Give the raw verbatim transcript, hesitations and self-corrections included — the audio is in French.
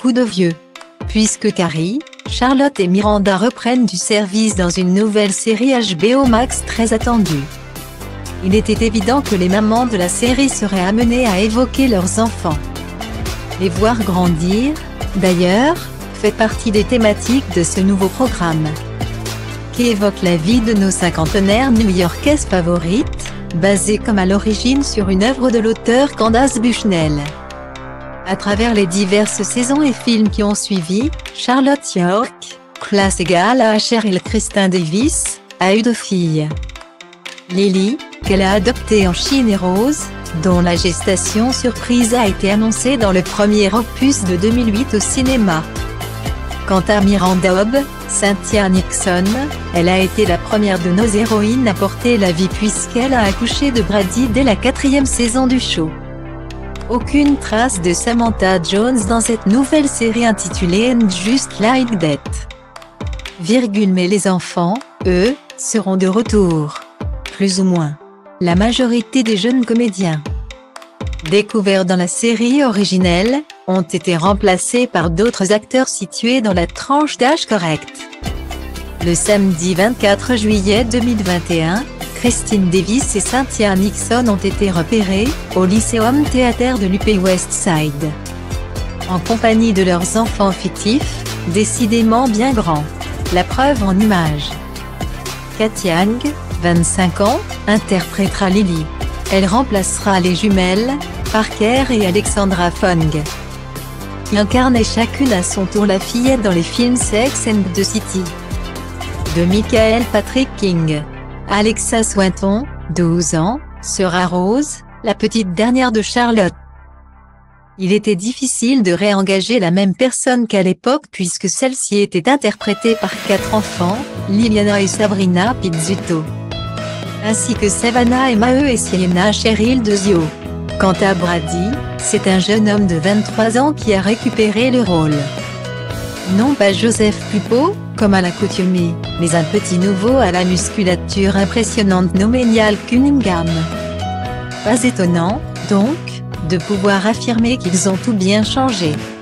coup de vieux. Puisque Carrie, Charlotte et Miranda reprennent du service dans une nouvelle série H B O Max très attendue. Il était évident que les mamans de la série seraient amenées à évoquer leurs enfants. Les voir grandir, d'ailleurs, fait partie des thématiques de ce nouveau programme, qui évoque la vie de nos cinquantenaires new-yorkaises favorites, basée comme à l'origine sur une œuvre de l'auteur Candace Bushnell. À travers les diverses saisons et films qui ont suivi, Charlotte York, classe égale à Cheryl Christin Davis, a eu deux filles. Lily, qu'elle a adoptée en Chine et Rose, dont la gestation surprise a été annoncée dans le premier opus de deux mille huit au cinéma. Quant à Miranda Hobbs, Cynthia Nixon, elle a été la première de nos héroïnes à porter la vie puisqu'elle a accouché de Brady dès la quatrième saison du show. Aucune trace de Samantha Jones dans cette nouvelle série intitulée And Just Like That. Virgule mais les enfants, eux, seront de retour. Plus ou moins. La majorité des jeunes comédiens découverts dans la série originelle, ont été remplacés par d'autres acteurs situés dans la tranche d'âge correcte. Le samedi vingt-quatre juillet deux mille vingt et un, Christine Davis et Cynthia Nixon ont été repérées, au Lyceum Theater de l'Upper West Side, en compagnie de leurs enfants fictifs, décidément bien grands. La preuve en images. Kat Yang, vingt-cinq ans, interprétera Lily. Elle remplacera les jumelles, Parker et Alexandra Fung, qui incarnaient chacune à son tour la fillette dans les films Sex and the City de Michael Patrick King. Alexa Swinton, douze ans, sera Rose, la petite dernière de Charlotte. Il était difficile de réengager la même personne qu'à l'époque puisque celle-ci était interprétée par quatre enfants, Liliana et Sabrina Pizzuto, ainsi que Savannah et Maheu et Sienna Cheryl Dezio. Quant à Brady, c'est un jeune homme de vingt-trois ans qui a récupéré le rôle. Non pas Joseph Pupo, comme à l'accoutumée, mais un petit nouveau à la musculature impressionnante nommé Niall Cunningham. Pas étonnant, donc, de pouvoir affirmer qu'ils ont tout bien changé.